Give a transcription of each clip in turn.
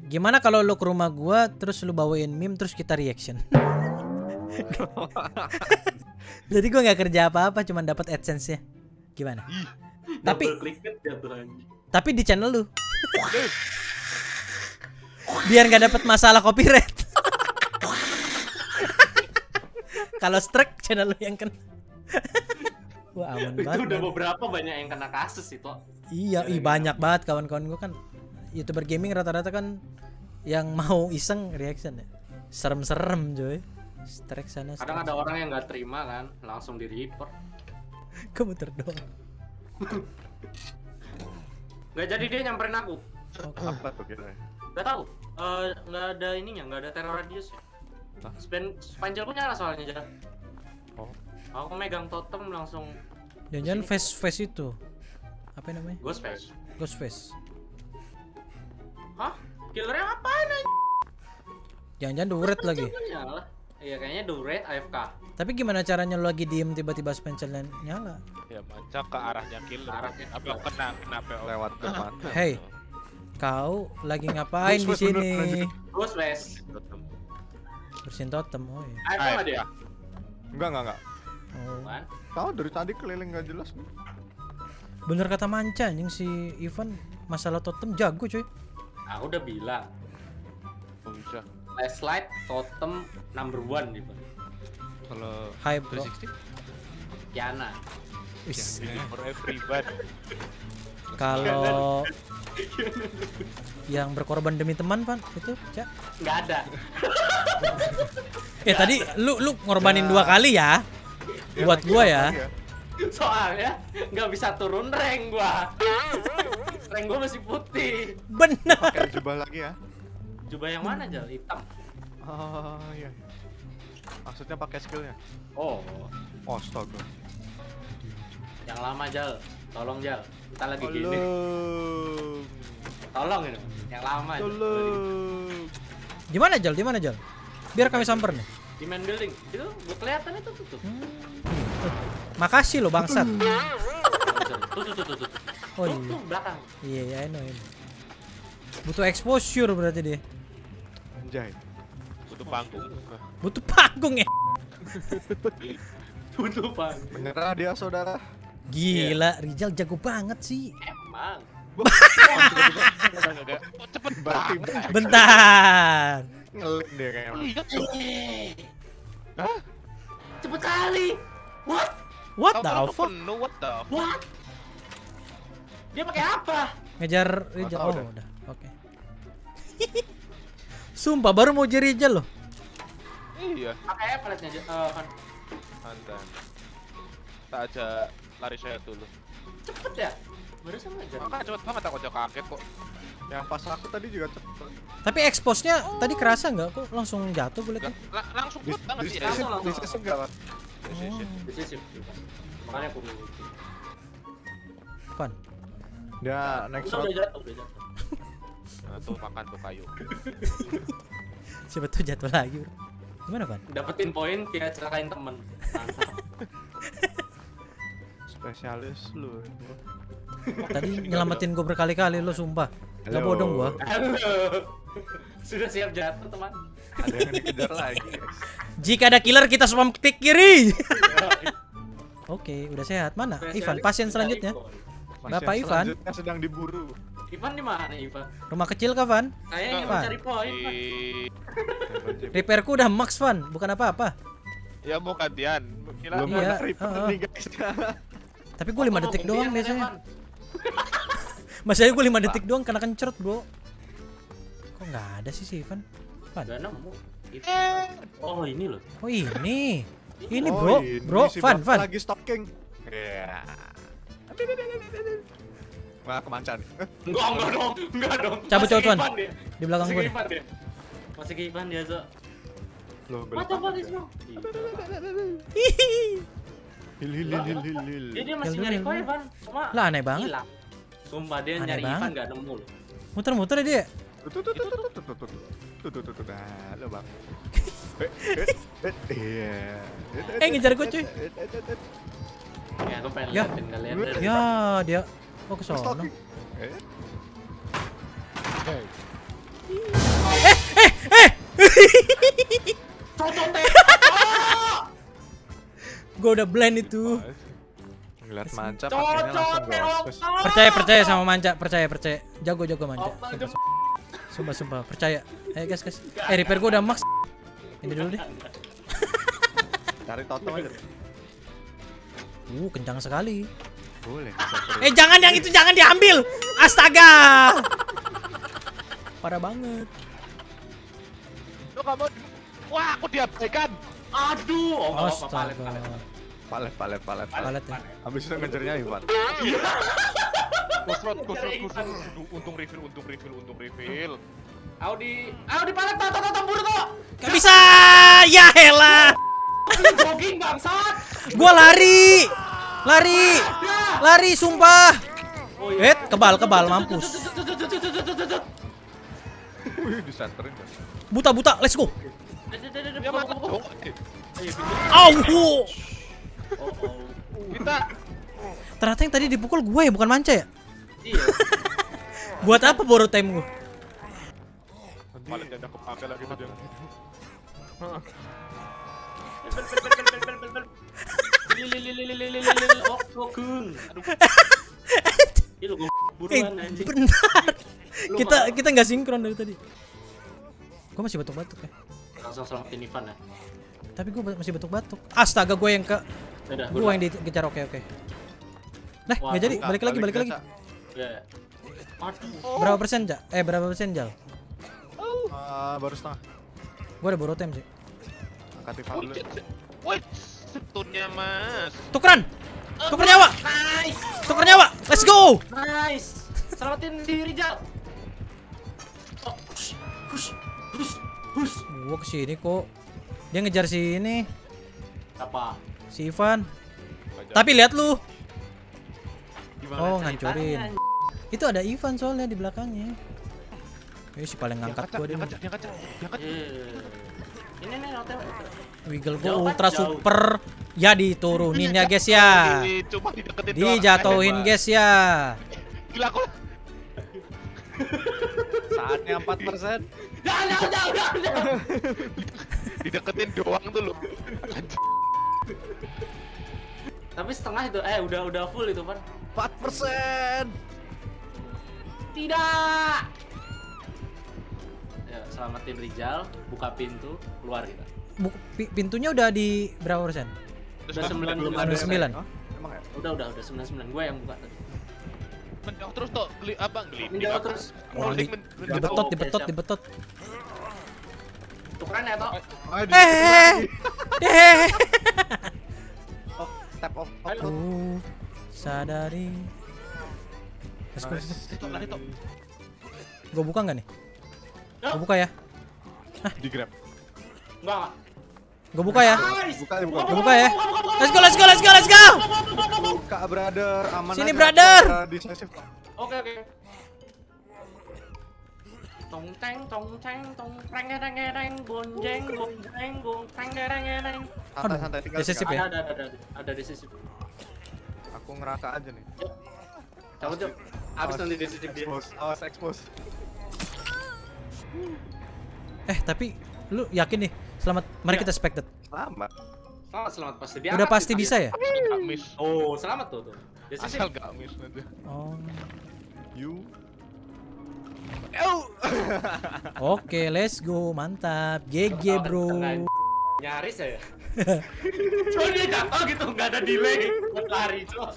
Gimana kalau lu ke rumah gua terus lu bawain meme terus kita reaction? Jadi gua nggak kerja apa-apa, cuma dapat AdSense-nya. Gimana? Tapi di channel lu. Biar nggak dapat masalah copyright. Kalau strike channel lu yang kena. Wah, aman banget. Itu udah beberapa banyak yang kena kasus itu. Iya, banyak banget kawan-kawan gua kan YouTuber gaming rata-rata kan yang mau iseng reaction ya. Serem-serem coy. Strike sana. Kadang ada orang yang nggak terima kan, langsung di report. Komputer doang. Nggak jadi dia nyamperin aku. Apa tuh kira? Nggak tahu. Nggak ada ininya, nggak ada teror radius ya. Spanjelku nyala soalnya aja. Oh. Aku megang totem langsung. Jangan face itu. Apa namanya? Ghost face. Ghost face. Hah? Killernya apaan aja? Jangan duret lagi. Nyala. Iya kayaknya duret AFK. Tapi gimana caranya lo lagi diem tiba-tiba spesialnya nyala? Ya macam ke arahnya killer. Arahnya. Apa kena PO Lewat depan. Hey, kau lagi ngapain di sini? Ghost face. Bersihin totem. Oh iya. AFK nggak dia? Enggak. Oh. Kan? Tahu dari tadi keliling nggak jelas nih. Bener kata Manca anjing si Ivan masalah totem jago cuy. Aku udah bilang. Oh, bisa. Flashlight totem number 1 gitu. Kalau Hype bro. 360 Kiana. Wis. for everyone. Kalau yang berkorban demi teman Van itu Cak. Nggak ada. Tadi lu ngorbanin 2 kali ya. Buat gua ya. Soalnya nggak bisa turun rank gua. Rank gua masih putih. Bener. Pakai jubah lagi ya. Jubah yang mana Jal? Hitam. Oh iya. Maksudnya pakai skillnya. Oh, Astaga. yang lama Jal. Tolong Jal. Kita lagi gini. Tolong. Tolong ini. Yang lama. Jal. Tolong. Di mana Jal? Biar kami samper nih. Di main building. Itu gua kelihatan itu tuh. Makasih lo bangsat. Tuh. Oh iya. Tuh belakang. Iya, I know. Butuh exposure berarti dia. Anjay. Butuh panggung. Butuh panggung ya. Butuh bang. Menyerah dia saudara. Gila, Rizal jago banget sih. Emang. Cepet Berarti banget. Bentar. ngelim dia kayaknya. Hah? Cepet kali. What? What the Tahu-tahu fuck? penuh, what the fuck? What? Dia pakai apa? Ngejar Rizal. tahu Oh, dah. udah. Oke. Sumpah baru mau jadi Rizal loh. Iya, Pakai apa liatnya kan? mantan. Tak aja lari saya dulu. Cepet ya? Baru sama aja. Makanya cepet banget aku aja kaget kok. Yang pas aku tadi juga cepet. Tapi expose-nya tadi kerasa nggak? Kok langsung jatuh gue liatnya? Langsung cepet banget sih ya. Bisnis enggak kan? Decisive. Makanya aku dulu. Fun. Dia next Udah round. jatuh. Nah, tuh makan tuh kayu. Siapa tuh jatuh lagi bro. Gimana Van? Dapetin poin kayak celakain temen. Mantap. Spesialis lu. Tadi nyelamatin gue berkali-kali lo sumpah. Gak Halo. bodong gua. Halo. Sudah siap jatuh teman. Ada yang dikejar lagi. Guys. Jika ada killer kita semua klik kiri. Oke, udah sehat. Mana? Ivan, pasien selanjutnya. Bapak Pasien Ivan. selanjutnya sedang diburu. Ivan di mana Ivan? Rumah kecil kah Van? Kayaknya ingin Ivan. mencari poin. Van. Repairku udah max Van, bukan apa-apa. Ya mau gantian. Gila. Belum Iya, ada reaper nih guys. Tapi gue 5 detik doang Gantian, biasanya. Van. Masanya gue 5 detik doang karena kencrot bro. Kok nggak ada sih si Ivan? Van. Gak nemu. Ivan. Oh ini loh. Oh ini. Ini Oh, bro, si Van, Bapak Van. lagi stalking. Iya. Wah, kemancan. Enggak dong. Cabut, Masih cabut, Van. Ivan dia. Di belakang Masih gue. Ivan dia. Masih ke Ivan dia, Zo. Loh, Mata apa dia semua? Hil. Dia masih Jal nyari dulu, poin, jal Van. Cuma Lah aneh banget. hilang. Sumpah dia Aneh nyari banget. Ivan gak nemu loh. Muter-muter ya dia. Tuh. Nah, lo bang. Iya. Ngejar gue cuy. Ya aku pengen Ya. liatin kalian. Ya dia. Oh ke sono. Stalking. Cocote. Gue udah blend itu. Ngeliat manca pakainya langsung ghost. Percaya sama Manca, percaya. Jago Manca. Sumpah, percaya. Ayo guys. Repair gue udah max. Ini dulu deh. Cari Toto aja. Kencang sekali. Boleh. Jangan yang itu jangan diambil. Astaga. Parah banget. Lu kamu. Wah, aku diabaikan. Aduh, Astaga. Palet. Palet ya. Habis itu ngejarnya Ivan. Kusrot. Untung refill. Audi palet Toto buru tuh. Gak bisa. Ya elah. Jogging bangsat. Gua lari, sumpah. Kebal, mampus. Wih, disenterin. Buta, let's go. Ya mantap. Kita Ternyata yang tadi dipukul gue ya, bukan Manca ya? Iya. Buat apa baru time gue? paling tidak kepake lagi tuh jangan. Bentar. Kita nggak sinkron dari tadi. Gue masih batuk-batuk ya. Langsung selamatin Ivan ya. Tapi gue masih batuk-batuk. Astaga, gue yang ke gue yang dikejar. Oke. Nah, nggak jadi. Balik lagi. Ya. Berapa persen, Jak? Berapa persen, Jal? Baru setengah. Gue udah baru time sih. Angkat Ivan dulu. Wait, setunnya Mas. Tukeran nyawa. Nice. Tuker nyawa. Let's go. Nice. Selamatin diri, Jal. Hush. Gue kesini kok. Dia ngejar si ini, Apa? si Ivan. Tapi lihat lu. Gimana Oh, ceritanya? ngancurin. Itu ada Ivan soalnya di belakangnya. Si paling ngangkat gua dia. Diangkat. Ini nih OTW. Wiggle gua Jauh kan? ultra Jauh. super. Ya diturunin ya guys ya. Cuma dideketin doang. Dijatuhin guys ya. Gila aku. Saatnya 4%. Jangan. Dideketin doang tuh lo. Tapi setengah itu, udah full itu, Pan. 4%. Tidak. Ya, selamatin Rizal, buka pintu, keluar kita. Pintunya udah di berapa persen? Udah 9. Ada 9. Emang ya? Udah 99. Gue yang buka tadi. Menjauh terus tuh, gelip. Menjauh terus. Dibetot. Tukeran ya, Tok. Tap off. Sadari. Let's go. Lari tuh. Gue buka nggak nih? Gue buka ya. Di grab. Enggak. Gue buka ya. Nice. Buka. Gue buka ya. Let's go. Buka, brother. Aman Sini, aja. brother. Decisive. Oke. Tong teng reng gonjeng reng. Santai tinggal. Decisive ya? Ada decisive. Aku ngeraka aja nih. Cabut yuk. Habis nanti decisive dia. Awas expose. Tapi lu yakin nih? Selamat. Mari kita expected. Selamat. Selamat pasti dia. Udah pasti bisa ya? Gak miss. Oh, selamat tuh. Decisive. Asal gak miss nanti. Oh. You. Oke, let's go. Mantap. GG, bro. Nyaris ya. Cuma dia jatuh gitu, nggak ada delay. Lari, cuma.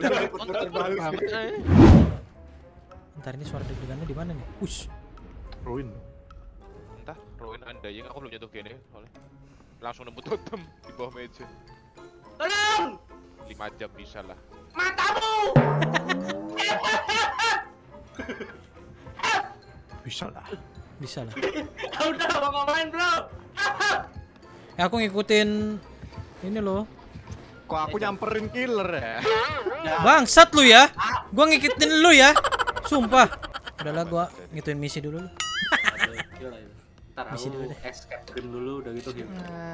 Ntar ini suara deg-degannya di mana nih? Push. Ruin. Entah, Ruin Undying aku belum nyentuh gini soalnya. Langsung nemu totem di bawah meja. Tolong! 5 jam bisa lah. Matamu! Bisa lah. Udah, mau ngapain, bro? Aku ngikutin ini loh. Kok aku nyamperin killer ya? Bangsat lu ya. Gua ngikutin lu ya. Sumpah. Udahlah gua ngikutin misi dulu lu. Ntar Misi dulu aku deh. escape game dulu, udah gitu game.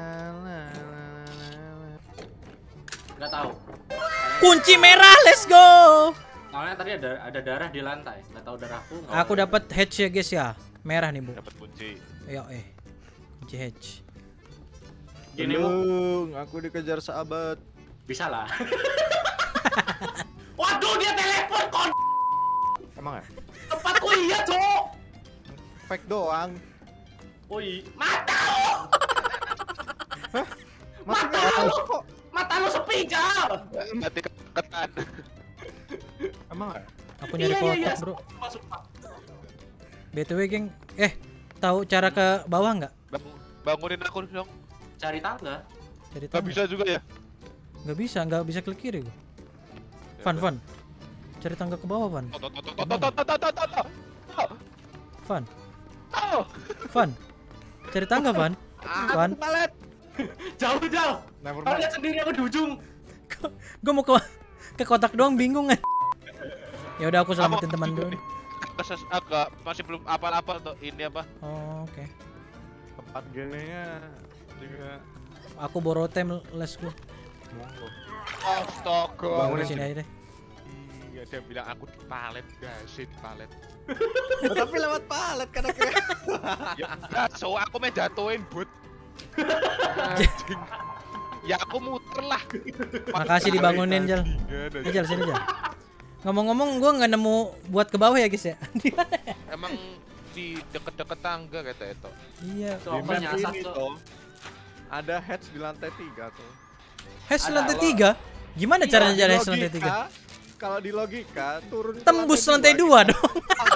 Nggak tahu. Kunci merah, let's go. Soalnya tadi ada darah di lantai. Nggak tahu darahku. Aku dapat hatch ya guys ya. Merah nih, Bu. Dapat kunci. Ayo, kunci hatch. Gini Mu, Belum, aku dikejar sahabat. bisa lah. Waduh, dia telepon kon. Emang ya? Tempatku iya, Cok. Fake doang. Oi, mata lu. Masih Mata nggak lu. tahu kok. Mata lu sepi, Jal. Mati ketan. Emang ya? Aku nyari kotak, Bro. Masuk, Pak. BTW, geng. Tahu cara ke bawah nggak? Bangunin aku dong. Cari tangga. Dari Gak tangga. bisa juga ya? Nggak bisa klik kiri gua. Van. Cari tangga ke bawah, Van. Van. Cari tangga, Van. Van. Palet. Jauh, Jal. Never Kau mind. lihat sendiri aku di ujung. Gua mau ke kotak doang bingung kan. Ya udah aku selamatin teman dulu. Agak masih belum apa-apa tuh ini apa? Oh, oke. Tempat gininya juga. Aku borrow time, let's go. Monggo. Astaga. Bangunin Sini aja deh. Iya dia bilang aku di palet guys, di palet. Tapi lewat palet kan akhirnya. Ya enggak, so aku main jatuhin but. Anjing. Ya aku muter lah. Makasih dibangunin, Jal. Jal sini, Jal. Ngomong-ngomong gua nggak nemu buat ke bawah ya, guys ya. Emang di deket-deket tangga kata itu. Iya. Di Coba map nyasar, ini Cok. tuh ada hatch di lantai 3 tuh. Hatch Ada, lantai lo. 3. Gimana Iya, caranya Di jalan hatch lantai 3? Kalau di logika turun ke Tembus lantai 2 dua. dong.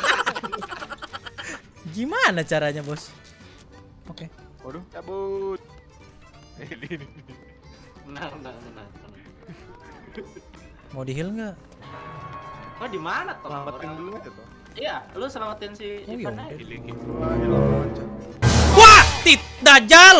Gimana caranya, Bos? Oke. Waduh, Cabut. Ini. Menang. Mau di heal nggak? Oh, di mana tuh? selamatin dulu aja tuh. Iya, lu selamatin si Oh, Ivan iya, aja. Ini. Wah, hilang aja. Wah, Dajjal.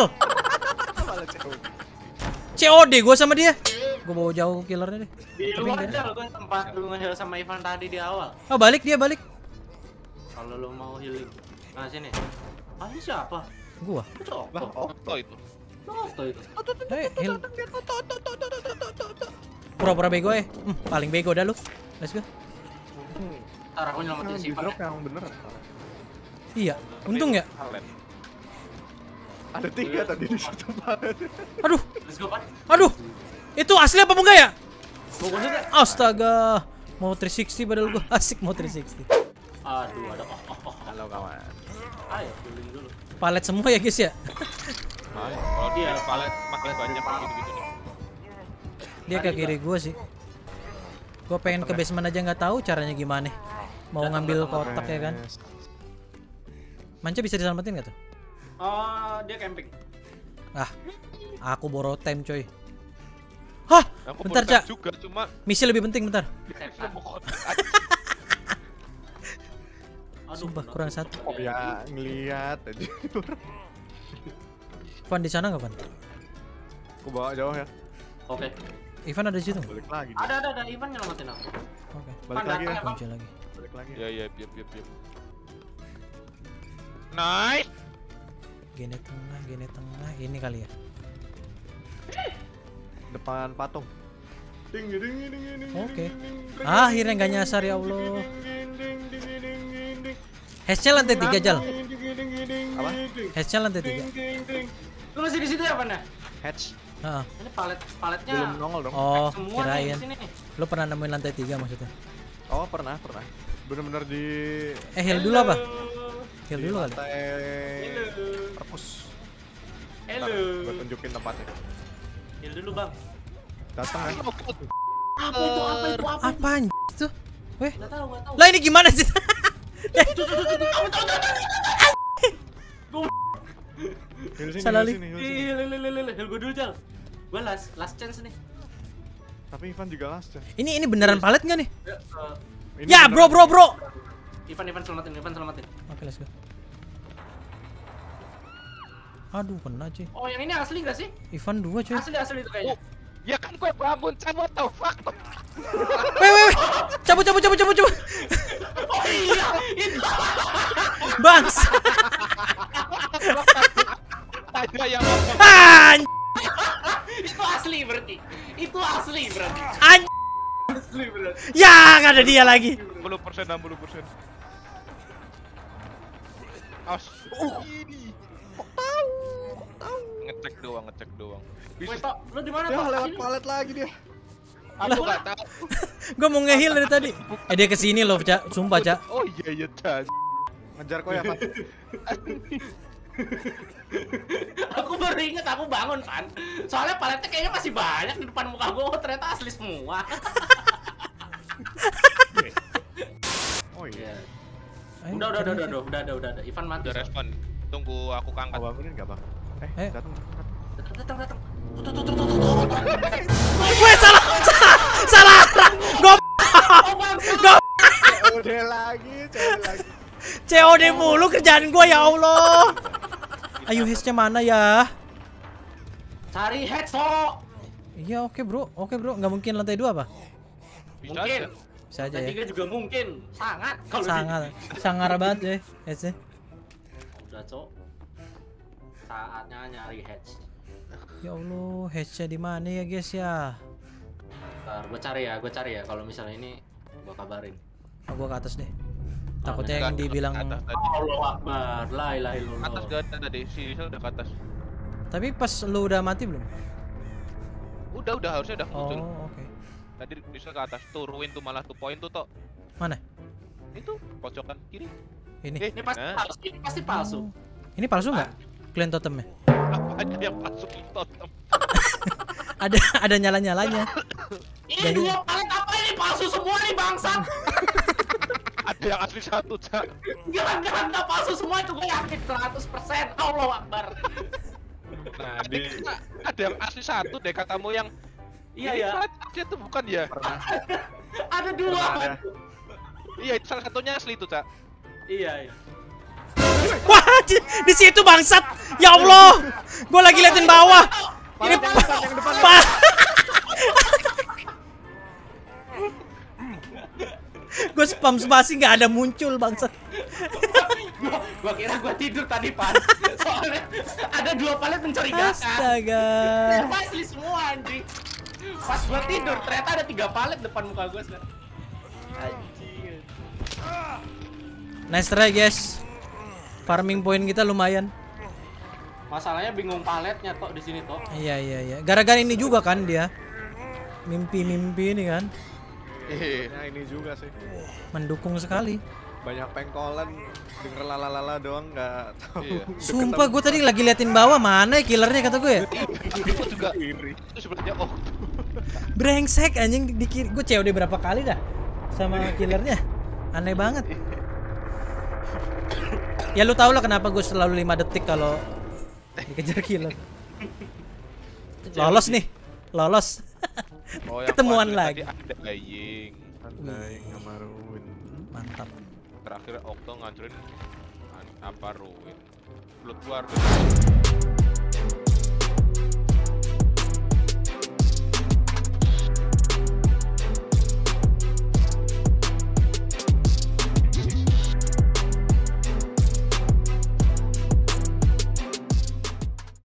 COD gua sama dia. Gua bawa jauh killernya deh. Di luar aja gua tempat lu nge-heal sama Ivan tadi di awal. Oh, balik dia, balik. Kalau lu mau healing. Nah, sini. Ah, ini siapa? Gua. Cok. Lah, oh, Oh itu. Tuh itu. Heal. Pura-pura bego paling bego dah lu. Let's go. Ntar aku nyelamatin yang si di Ivan. drop Ya. yang bener. Iya, untung ya. Palet. Ada 3 tadi di situ palet. Aduh, Let's go, Pak. aduh. Itu asli apa enggak ya? Fokusnya deh. Astaga. Mau 360 padahal gua asik mau 360. Aduh, ada Halo kawan. Ayo, healing dulu. Palet semua ya, guys ya. Kalau dia palet makin banyak gitu-gitu nih. Dia ke kiri gua sih. Gua pengen ke basement aja nggak tahu caranya gimana. Mau ngambil kotak ya kan. Manca bisa diselamatin nggak tuh? Oh, dia camping. Ah, aku borrow time coy. Hah, Aku bentar baru Cak. juga cuma Misi lebih penting bentar. Aduh, Sumpah kurang satu. Oh ya, ngeliat aja. Van di sana nggak Van? Aku bawa jauh ya. Oke. Ivan ada di situ. nggak? Balik lagi. Ada Ivan nyelamatin aku. Oke. Balik lagi ya. Kunci lagi. Balik lagi. Ya ya biar. Nice. Gini tengah. Ini kali ya. Depan patung. Oke. Akhirnya nggak nyasar ya Allah. Hatch-nya lantai 3 Jal. Apa? Hatch-nya lantai 3. Lu masih di situ ya, Pan? Hatch. Heeh. Ini paletnya Belum nongol dong. Oh, semua nih kirain. di sini nih. Lu pernah nemuin lantai 3 maksudnya? Oh, pernah. Bener-bener di Heal dulu apa? Heal dulu kali. lantai Hello. perpus. Hello. Gue tunjukin tempatnya. Heal dulu, Bang. Datang ya. Apa itu? Apa itu? Weh, Enggak tahu. lah ini gimana sih? Heal sini, Salah heal link. sini, heal sini. Heal gue dulu, Jal. Gue last chance nih. Tapi Ivan juga last ya. Ini beneran palet nggak nih? Ini Ya, beneran- bro. Ivan selamatin. Oke, let's go. Aduh, kena cuy. Oh, yang ini asli gak sih? Ivan 2 cuy. Asli itu kayaknya. Ya kan gue bangun, what the fuck? Weh. Cabut. Oh iya, itu. Bangs. Ada yang ngomong. Itu asli berarti. Asli berarti. Asli berarti. Ya, nggak ada dia lagi. 60%. As. Ini. Ngecek doang. Woi, Tok, lu di mana, Ya Tok? lewat Sini. palet lagi dia. Aku nggak tahu. Gua mau nge-heal dari tadi. Dia kesini loh, Cak. Sumpah, Cak. Oh iya Cak. Ngejar kok ya, Pak. Aku baru inget aku bangun, Pan. Soalnya paletnya kayaknya masih banyak di depan muka gua. Oh, ternyata asli semua. Oh iya. Ayo, Udah. cari. Ivan mati. Udah respon. Tunggu aku Mau angkat. bangunin enggak, Bang? Eh. Datang. Datang. Weh, salah. Gua Oh, Bang. Udah lagi, cewek lagi. COD mulu kerjaan gua ya Allah. Ayo hatch-nya mana ya? Cari head, Sok. Iya, oke, Bro. Nggak mungkin lantai 2 apa? Bisa Mungkin. aja. Bisa aja Lantai ya. 3 juga mungkin. Sangat kalau Sangar banget ya hatch-nya. Udah, Cok. Saatnya nyari heads. Ya Allah, hatch-nya di mana ya, guys ya? Ntar gue cari ya. Kalau misalnya ini gue kabarin. Gua ke atas deh. Takutnya yang dibilang. Atas tadi. Allahu Akbar, la ilaha illallah. Atas gak ada tadi, si Rizal udah ke atas. Tapi pas lu udah mati belum? Udah harusnya udah muncul. Oh, oke. Tadi Rizal ke atas, tuh ruin tuh malah tuh poin tuh Tok. Mana? Itu pojokan kiri. Ini. Ini pasti palsu. Ini pasti palsu. Oh. Ini palsu nggak? Clean totemnya. Apa aja yang masuk ke totem. Ada nyala-nyalanya. Ini Jadi- 2 palet apa ini palsu semua nih bangsat. Ada yang asli satu, Cak. Enggak palsu semua itu gue yakin 100%. Allahu Akbar. Nah, di Ada yang asli satu deh katamu yang Iya ini ya. Asli itu bukan ya? Ada 2. ada. Iya, itu salah satunya asli itu, Cak. Iya. Wah, di situ bangsat. Ya Allah. Gua lagi liatin bawah. Ini yang depan. Pak. Gue spam-spasi nggak ada muncul bangsat. Gua kira gua tidur tadi, Pan. Soalnya ada 2 palet mencurigakan. Astaga. Ternyata asli semua anjing. Pas gua tidur ternyata ada 3 palet depan muka gua sekarang. Anjing. Nice try guys. Farming point kita lumayan. Masalahnya bingung paletnya Tok di sini Tok. Iya. Gara-gara ini juga kan dia. Mimpi-mimpi ini kan. Nah, ini juga sih. Mendukung sekali. Banyak pengkolan denger lalalala doang nggak tahu. Iya. Sumpah gue tadi lagi liatin bawah, mana ya killernya kata gue ya. Itu juga itu sebenarnya Brengsek anjing di kiri. Gue COD berapa kali dah sama killernya. Aneh banget. Ya lu tau lah kenapa gue selalu 5 detik kalau dikejar killer. Lolos nih. Lolos. Oh, yang Ketemuan kemarin lagi. tadi ada Gaying. Andai ngamaruin. Mantap. Terakhir Okto ngancurin apa ruin. Blood War.